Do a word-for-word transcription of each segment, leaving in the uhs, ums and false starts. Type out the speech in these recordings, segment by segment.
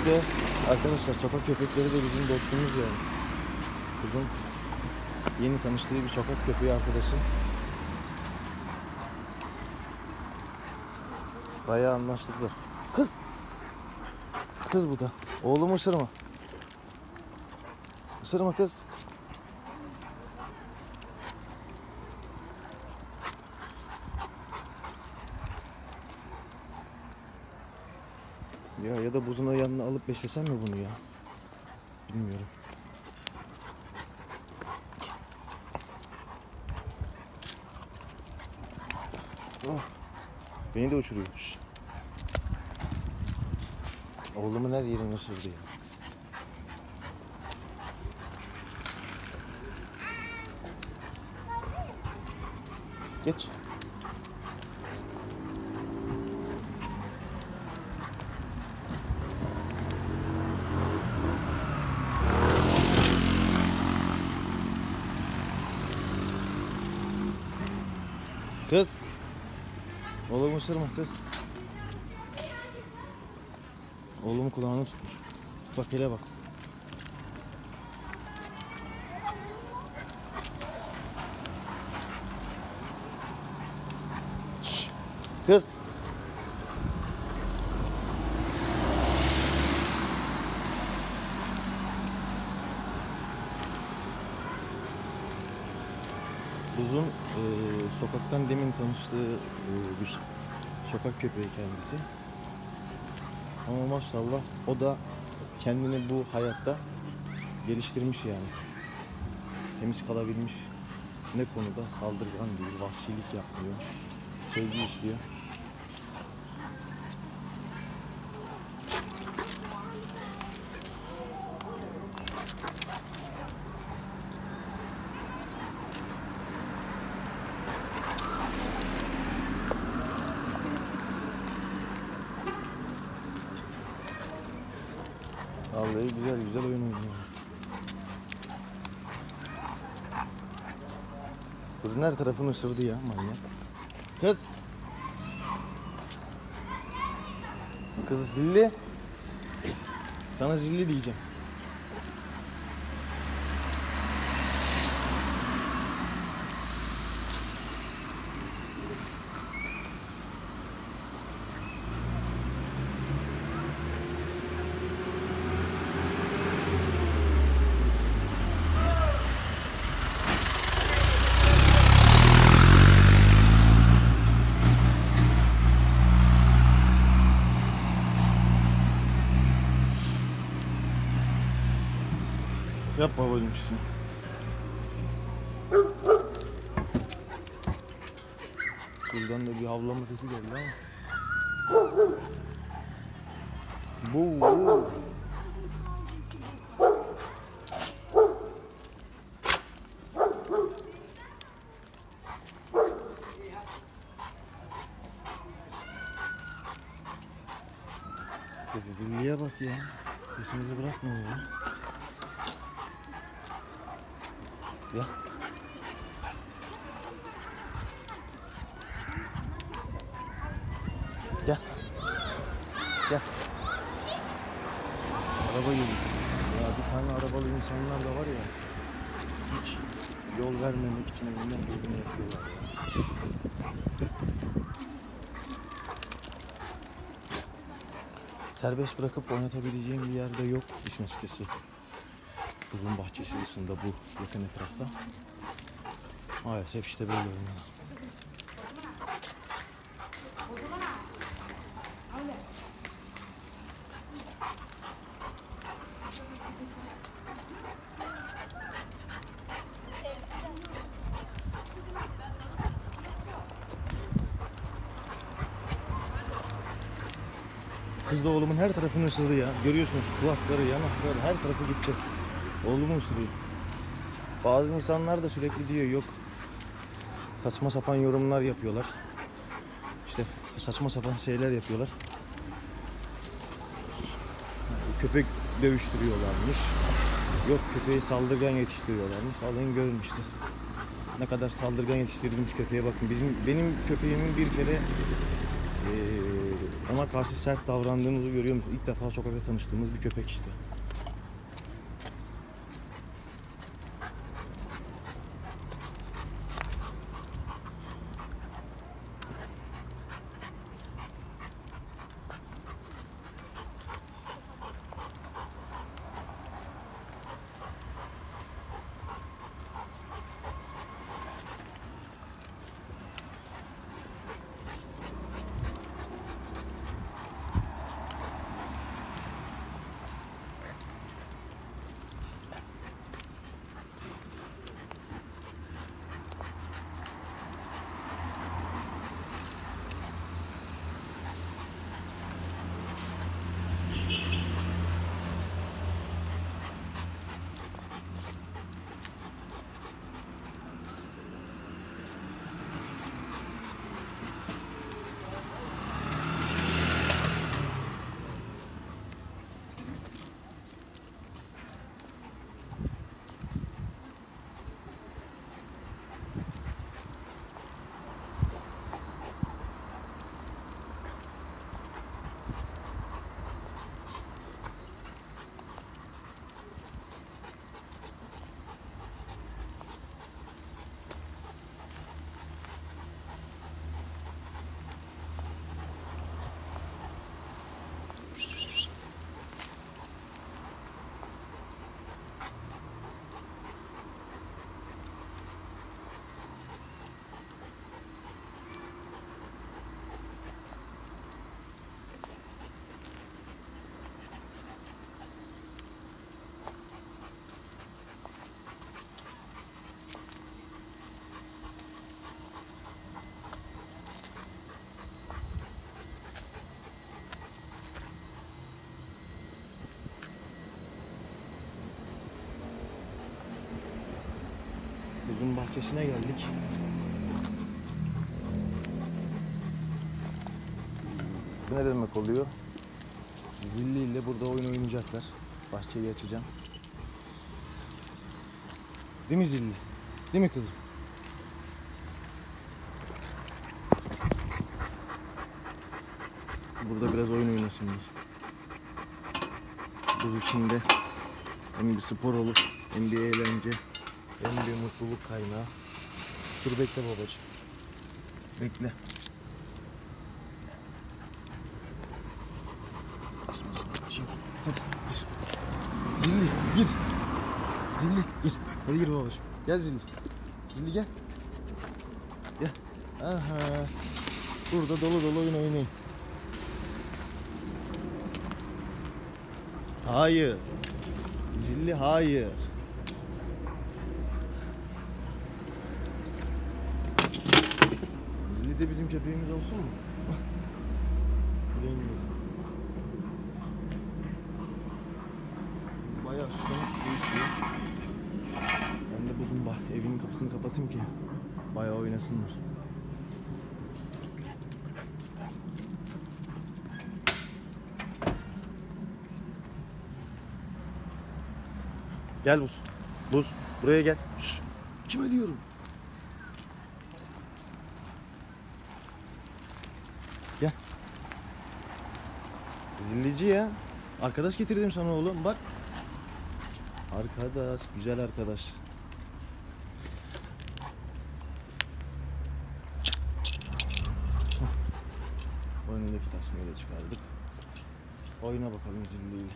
İşte arkadaşlar, sokak köpekleri de bizim dostumuz yani. Kuzum yeni tanıştığı bir sokak köpeği arkadaşı. Bayağı anlaştıklar. Kız! Kız bu da. Oğlum ısırma. Isırma kız. Ya ya da buzuna yanına alıp beslesem mi bunu ya? Bilmiyorum. Oh. Beni de uçuruyor. Şşt. Oğlumun her yerini ısırdı ya. Geç. Kız. Oğlumu ısırma kız. Oğlumun kulağını tutmuş. Bak hele bak. Şşş. Kız. Buzun e, sokaktan demin tanıştığı e, bir sokak köpeği kendisi. Ama maşallah o da kendini bu hayatta geliştirmiş yani. Temiz kalabilmiş. Ne konuda? Saldırgan değil, vahşilik yapmıyor. Sevgi istiyor. Vallahi güzel güzel oyun oynuyor. Kızın her tarafını ısırdı ya manyak. Kız. Kız zilli. Sana zilli diyeceğim. Yap babacığım işini. Şuradan da bir havlama sesi geldi ama. Bu. bu. Zilliye bak ya. Peşimizi bırakmıyor ya. Ya. Gel. Gel. Araba geliyor. Ya bir tane arabalı insanlar da var ya. Hiç yol vermemek için elinden geleni yapıyorlar ya. Serbest bırakıp oynatabileceğim bir yerde yok işin açıkçası. Buzun bahçesi dışında bu yakın etrafta. Maalesef işte böyle oynuyorlar. Kız da oğlumun her tarafını ısırdı ya. Görüyorsunuz kulakları, yanakları, her tarafı gitti. Oğlumu ısırıyor. Bazı insanlar da sürekli diyor yok. Saçma sapan yorumlar yapıyorlar. İşte saçma sapan şeyler yapıyorlar. Köpek dövüştürüyorlarmış. Yok köpeği saldırgan yetiştiriyorlarmış. Alın görün işte. Ne kadar saldırgan yetiştirilmiş köpeğe bakın. Bizim benim köpeğimin bir kere ee, Ona karşı sert davrandığımızı görüyor musunuz? İlk defa sokakta tanıştığımız bir köpek işte. Buzun bahçesine geldik. Bu ne demek oluyor? Zilli ile burada oyun oynayacaklar. Bahçeyi açacağım. Değil mi Zilli? Değil mi kızım? Burada biraz oyun oynasınlar. Buz içinde hem bir spor olur, hem bir eğlence, hem bir mutluluk kaynağı. Dur bekle babacığım. Bekle. Şimdi hadi gir. Zilli gir. Zilli gir. Hadi gir babacığım. Gel Zilli. Zilli gel. Gel. Aha. Burada dolu dolu oyun oynayın. Hayır. Zilli hayır. Zilli de bizim köpeğimiz olsun mu? Bayağı susamış, su içiyor. Ben de buzun bah evinin kapısını kapatayım ki bayağı oynasınlar. Gel Buz. Buz. Buraya gel. Şşş. Kime diyorum? Gel. Zillici ya. Arkadaş getirdim sana oğlum. Bak. Arkadaş. Güzel arkadaş. Boynundaki tasmayı da çıkardık. Oyna bakalım Zilli'yle.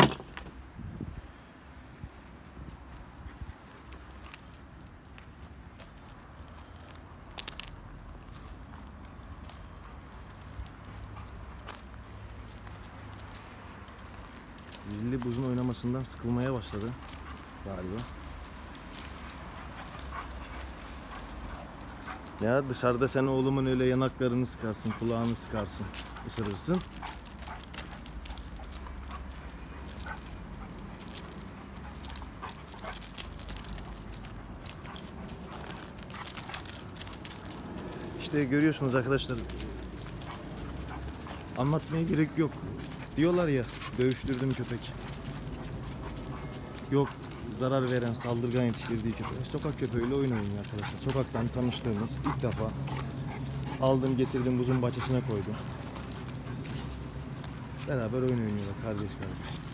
Zilli buzun oynamasından sıkılmaya başladı galiba. Ya dışarıda sen oğlumun öyle yanaklarını sıkarsın, kulağını sıkarsın, ısırırsın. İşte görüyorsunuz arkadaşlar. Anlatmaya gerek yok. Diyorlar ya, dövüştürdüm köpek. Yok, zarar veren, saldırgan yetiştirdiği köpek. Sokak köpeğiyle oyun oynuyor arkadaşlar. Sokaktan tanıştığımız ilk defa aldım getirdim buzun bahçesine koydum. Beraber oyun oynuyorlar kardeş kardeş.